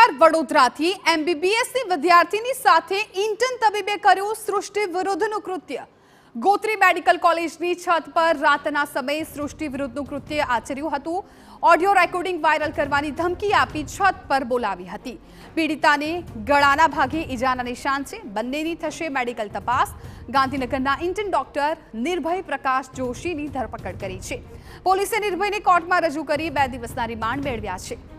સમાચાર વડોદરાથી એમબીબીએસની વિદ્યાર્થીની સાથે ઇન્ટર્ન તબીબે કર્યું સૃષ્ટિ વિરુદ્ધનું કૃત્ય। ગોત્રી મેડિકલ કોલેજની છત પર રાતના સમયે સૃષ્ટિ વિરુદ્ધનું કૃત્ય આચર્યું હતું। ઓડિયો રેકોર્ડિંગ વાયરલ કરવાની ધમકી આપી છત પર બોલાવી હતી। પીડિતાને ગળાના ભાગે ઈજાના નિશાન છે। બંનેની થશે મેડિકલ તપાસ। ગાંધીનગરના ઇન્ટર્ન ડોક્ટર નિર્ભય પ્રકાશ જોશીની ધરપકડ કરી છે। પોલીસે નિર્ભયને કોર્ટમાં રજૂ કરી 2 દિવસના રિમાન્ડ મેળવ્યા છે।